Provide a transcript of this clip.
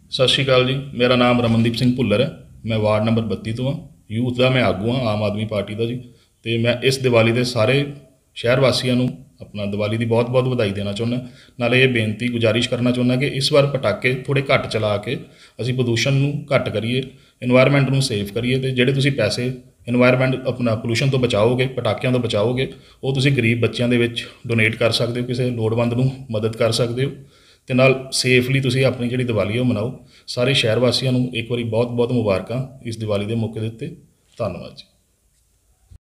सत श्री अकाल जी। मेरा नाम रमनदीप सिंह भुल्लर है। मैं वार्ड नंबर 32 तो हाँ, यूथ का मैं आगू हाँ आम आदमी पार्टी का जी। तो मैं इस दिवाली के सारे शहर वासियों अपना दिवाली की बहुत बहुत बधाई देना चाहुंदा। नाले ये बेनती गुजारिश करना चाहुंदा कि इस बार पटाके थोड़े घट चला के असीं प्रदूषण नूं घट करिए, इन्वायरमेंट नूं सेफ करिए। तो जिहड़े तुसीं पैसे इन्वायरमेंट अपना पोल्यूशन तो बचाओगे, पटाकिਆਂ तो बचाओगे, वो तुसीं गरीब बच्चों के विच डोनेट कर सकते हो, किसी लोड़वंद नूं मदद कर सकते हो। ਤੇ ਨਾਲ ਸੇਫਲੀ ਤੁਸੀਂ ਆਪਣੀ ਜਿਹੜੀ ਦੀਵਾਲੀ ਉਹ ਮਨਾਓ। ਸਾਰੇ ਸ਼ਹਿਰ ਵਾਸੀਆਂ ਨੂੰ ਇੱਕ ਵਾਰੀ ਬਹੁਤ ਬਹੁਤ ਮੁਬਾਰਕਾਂ ਇਸ ਦੀਵਾਲੀ ਦੇ ਮੌਕੇ ਦੇ ਉੱਤੇ। ਧੰਨਵਾਦ ਜੀ।